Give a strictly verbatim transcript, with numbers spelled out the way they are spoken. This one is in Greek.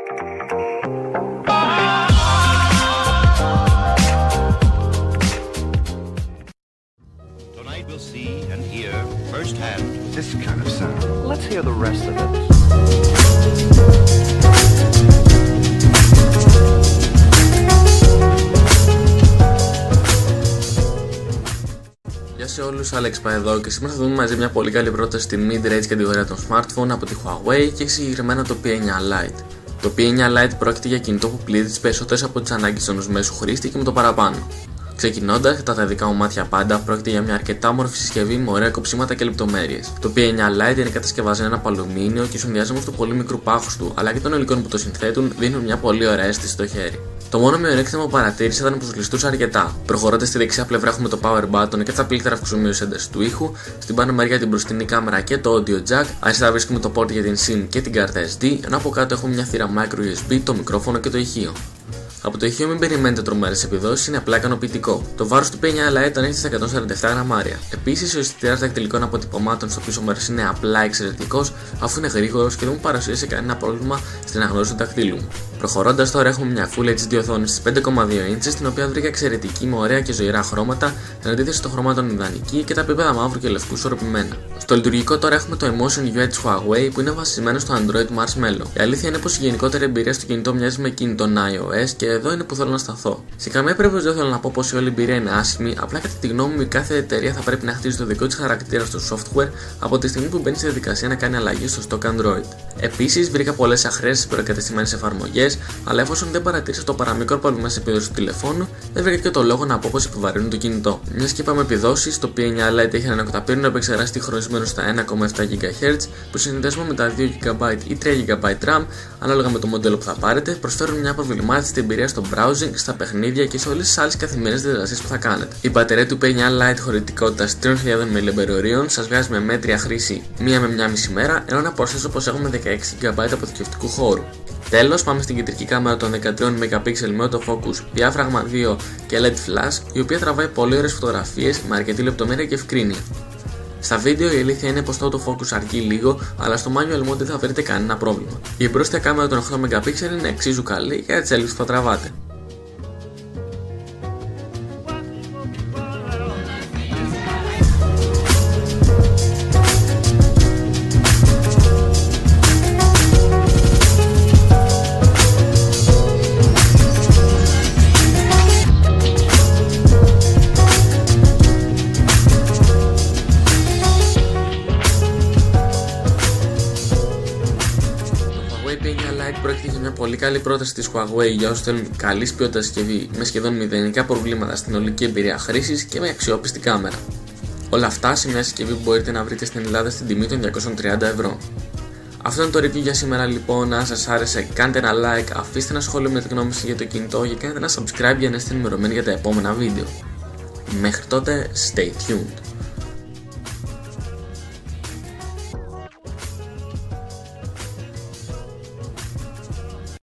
Tonight we'll see and hear firsthand this kind of sound. Let's hear the rest of it. Γεια σε όλους, Άλεξ εδώ και σήμερα θα δούμε μαζί μια πολύ καλή πρόταση στη mid-range κατηγορία των smartphone από τη Huawei και συγκεκριμένα το P εννιά Lite. Το P εννιά Lite πρόκειται για κινητό που πλήττει τις περισσότερες από τις ανάγκες ενός μέσου χρήστη και με το παραπάνω. Ξεκινώντας, κατά τα δικά μου μάτια πάντα, πρόκειται για μια αρκετά όμορφη συσκευή με ωραία κοψίματα και λεπτομέρειες. Το P εννιά Lite είναι κατασκευασμένο από αλουμίνιο και ο συνδυασμός του πολύ μικρού πάχους του αλλά και των υλικών που το συνθέτουν δίνουν μια πολύ ωραία αίσθηση στο χέρι. Το μόνο μειονέκτημα που παρατήρησα ήταν πως γλιστούσε αρκετά. Προχωρώντας στη δεξιά πλευρά έχουμε το power button και τα πλήκτρα αυξομοίωσης έντασης του ήχου, στην πάνω μεριά την μπροστινή κάμερα και το audio jack, αριστερά βρίσκουμε το port για την SIM και την κάρτα ες ντι, ενώ από κάτω έχουμε μια θύρα micro γιου ες μπι, το μικρόφωνο και το ηχείο. Από το ηχείο μην περιμένετε τρομερές επιδόσεις, είναι απλά ικανοποιητικό. Το βάρος του P εννιά Lite ανέχεται στα εκατόν σαράντα επτά γραμμάρια. Επίσης, ο αισθητήρας δακτυλικών αποτυπωμάτων στο πίσω μέρος είναι απλά εξαιρετικός, αφού είναι γρήγορος και δεν μου παρουσίασε κανένα πρόβλημα στην αναγνώριση του δακτύλου μου. Προχωρώντας τώρα, έχουμε μια Full έιτς ντι οθόνη στις πέντε κόμμα δύο ίντσες, την οποία βρήκα εξαιρετική με ωραία και ζωηρά χρώματα, την αντίθεση των χρωμάτων ιδανική και τα επίπεδα μαύρου και λευκού ισορροπημένα. Στο λειτουργικό τώρα έχουμε το Emotion γιου άι της Huawei που είναι βασισμένο στο Android Marshmallow. Η αλήθεια είναι πως η γενικότερη εμπειρία στο κινητό μοιάζει με κινητό iOS και εδώ είναι που θέλω να σταθώ. Σε καμία περίπτωση δεν θέλω να πω πως η όλη εμπειρία είναι άσχημη, απλά κατά τη γνώμη μου η κάθε εταιρεία θα πρέπει να χτίζει το δικό της χαρακτήρα στο software από τη στιγμή που μπαίνει στη διαδικασία να κάνει αλλαγή στο stock Android. Επίσης, βρήκα πολλές αχρέσεις προεγκατεστημένες εφαρμογές, αλλά εφόσον δεν παρατήρησα το παραμικρό πρόβλημα σε επίδοση του τηλεφώνου, δεν βρήκα και το λόγο να πω πως επιβαρύνουν το κινητό. Μια και είπαμε επιδόσεις, το P εννιά Lite έχει έναν οκταπύρινο επεξεργαστή χρονισμένο στα ένα κόμμα επτά γιγαχέρτζ που συνδυασμό με τα δύο τζι μπι ή τρία τζι μπι RAM, ανάλογα με το μοντέλο που θα πάρετε, προσφέρουν μια προβλημάτιστη εμπειρία στο browsing, στα παιχνίδια και σε όλες τις άλλες καθημερινές διαδρασίες που θα κάνετε. Η μπαταρία του P εννιά Lite χωρητικότητας τρεις χιλιάδες μιλιαμπεριορίων σας βγάζει με μέτρια χρήση μία με μία μισή μέρα, ενώ να προσθέσω πως έχουμε δεκαέξι τζι μπι αποθηκευτικού χώρου. Τέλος, πάμε στην κεντρική κάμερα των δεκατρία μεγαπίξελ με autofocus, διάφραγμα δύο και ελ ι ντι flash, η οποία τραβάει πολύ ωραίες φωτογραφίες με αρκετή λεπτομέρεια και ευκρίνεια. Στα βίντεο η αλήθεια είναι πως το autofocus αρκεί λίγο, αλλά στο manual mode δεν θα βρείτε κανένα πρόβλημα. Η εμπρόστια κάμερα των οκτώ μεγαπίξελ είναι εξίσου καλή για τις έλλειψεις που θα τραβάτε. Το P εννιά Lite πρόκειται για μια πολύ καλή πρόταση της Huawei για όσους θέλουν καλής ποιότητας συσκευή με σχεδόν μηδενικά προβλήματα στην ολική εμπειρία χρήσης και με αξιόπιστη κάμερα. Όλα αυτά σε μια συσκευή που μπορείτε να βρείτε στην Ελλάδα στην τιμή των διακόσια τριάντα ευρώ. Αυτό είναι το review για σήμερα λοιπόν. Αν σας άρεσε, κάντε ένα like, αφήστε ένα σχόλιο με τη γνώμη σας για το κινητό και κάντε ένα subscribe για να είστε ενημερωμένοι για τα επόμενα βίντεο. Μέχρι τότε, stay tuned.